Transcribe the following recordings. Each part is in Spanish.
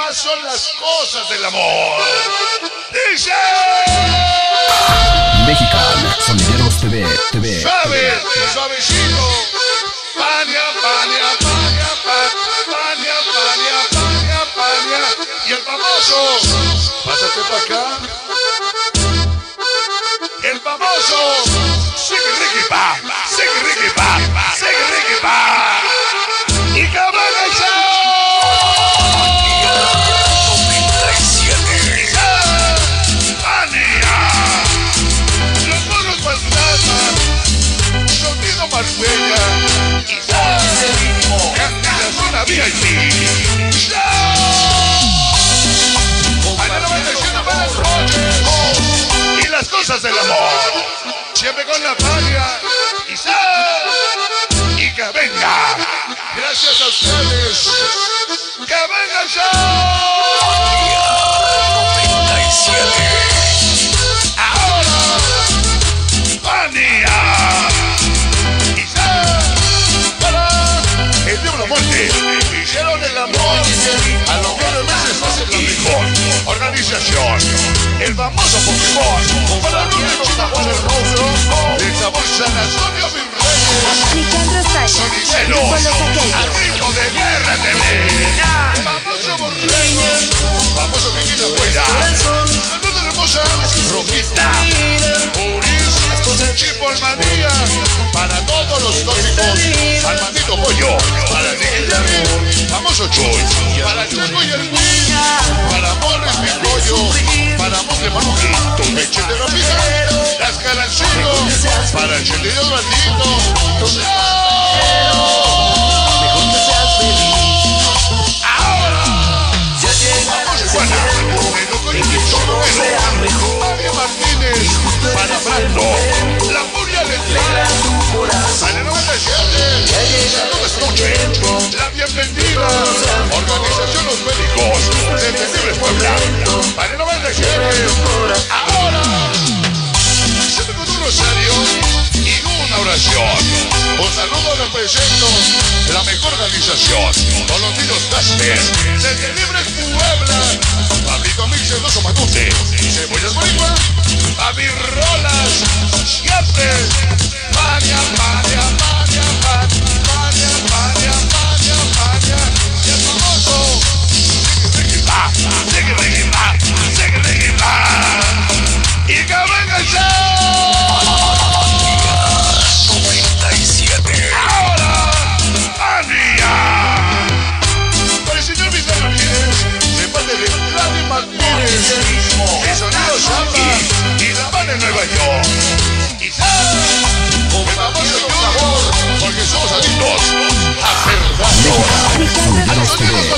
más son las cosas del amor. ¡Dice! Mexican Sonideros TV. Suave, suavecito. Pania, pania, pania, pania, pania, pania, pania. Y el famoso, pásate para acá. El famoso, sigue Ricky Pa, sigue Ricky Pa, sigue Ricky Pa. Y cabrón el show. Marbella y la zona VIP. Mañana va a decir buenas noches y las cosas del amor. Siempre con la patria y que venga. Gracias a ustedes. Que venga el show. Ahora, Pania. El diablo la muerte, hicieron el amor. A los 9 meses hacen la mejor organización. El famoso Pokémon, para los sabor del rostro, del sabor San Antonio Virreyes. Soniceros, al ritmo de Guerra TV. Famoso Borrego, famoso que quita fuera. Saludos hermosa, Rojita, Puris, Chipolmanía, para todos los tóxicos, al maldito pollo, para Nicky, famoso Choy, para Chaco y el Queen, para Morris mi pollo, para Monte Manuquito, el Chete Rapida, las Calancito, para el Chete Dios Maldito. Ahora, vamos Juana, el loco y el María Martínez, para Brando, la furia letal, para 97, saludos noche, la bienvenida, organización Los Médicos, Detective Puebla, para 97, ahora, siempre con un rosario y una oración. Un saludo represento la mejor organización, con los niños Casper, Detective Puebla, Pablito Mixer, Doso Matute, Cebollas Boricua, a mis rolas, siempre, Pania, Pania, Pania, Pania, Pania, Pania, Pania, y el famoso, sigue Va, sigue Va, sigue Va, y que venga el show. 97. Ahora, Pania, para el señor Vidal Martínez, de parte de Vladi Martínez, el sonido Samba y la banda en Nueva York. Quizás, con el famoso sabor, porque somos adictos a Fernando. A los sonidos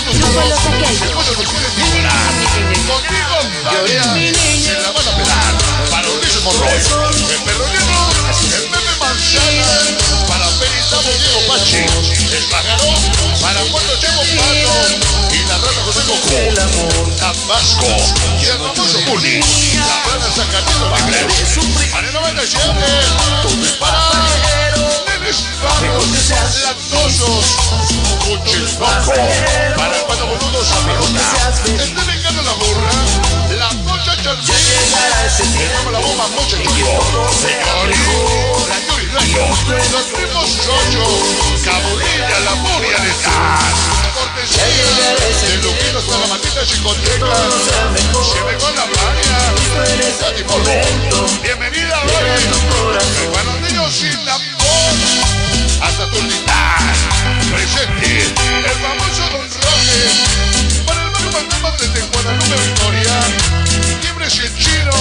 contigo, Tania, se la van a pelar. Para Ulises Monroy, el Perronero, el Pepe Manzana, para Felizabo Diego Pachi, el Pájaro, para Puerto Checo Pato y la rata José Coco, Tabasco y el famoso Bully, la rana Zacatito Magreb, para el 97, para Nenes Vagos, Lactosos, Coches Loco, para el Pato Boludos Amigota, el Delegado La Burra, la Concha Charmín, el Ramo La Bomba Mocha Choco, Señori, la Yuri Rayo, los primos Chocho, Cabulilla, la Furia de Taz, cortesía de Luquito hasta la Matita Chicoteca, siempre con la Pania, Tati Morro, bienvenida hoy, hermanos niños sin amor, hasta Turnitán, presente, el famoso Don Roque, para el barrio Fantasma desde Guadalupe Victoria, Libres y el Chino,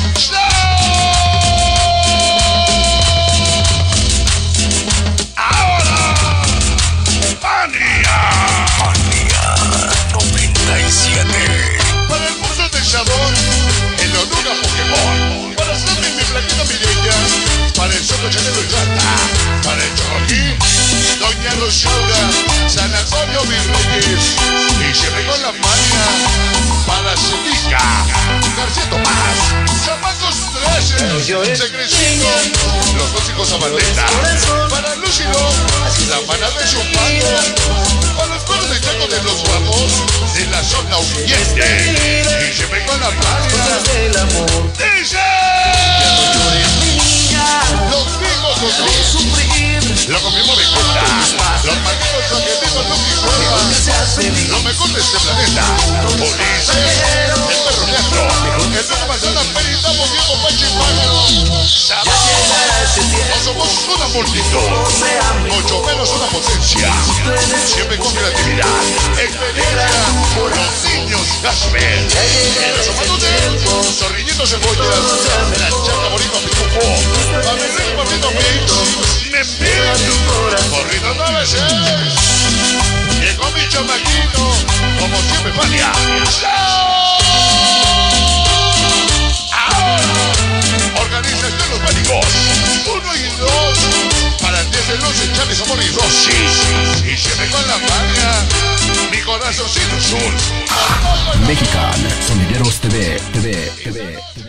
ahora, Pania, 97, para el curso del sabor, el Oruga Pokémon, para Sammy mi Blanquita Mireya, para el Soco Chanelo y Rata, para el Choroquín, Doña Rosaura, San Antonio Virreyes, y siempre con la Pania, para Celica, García Tomás, Chamacos 13, Secrecito, los tóxicos Zabaleta, para Lúcido, la Pana de Chupando, para los perros de Chaco de los Guapos, de la zona oriente. Y siempre con la palma del amor. dice: los hijos con Sufrir, lo mismo me gusta. Los malditos argentinos no me importan. Lo mejor de este planeta. Ulises, el perro negro, el perro manzana, peritamos Diego Pachi Pájaro. No somos una multitud, mucho menos una potencia. Siempre con creatividad, experiencia, los niños Gasper. Y los humanos zorrillitos cebollas, la chaca bonito pitufo. A mi ritmo, papito Mix, me envían corrido 9-6. Llegó mi chamaquito, como siempre Fania. Ahora, organización Los Pánicos, 1 y 2, para el 10 de 11, Chávez, Amor y Rossi. Y siempre con la Fania, mi corazoncito azul. Mexican Sonideros TV.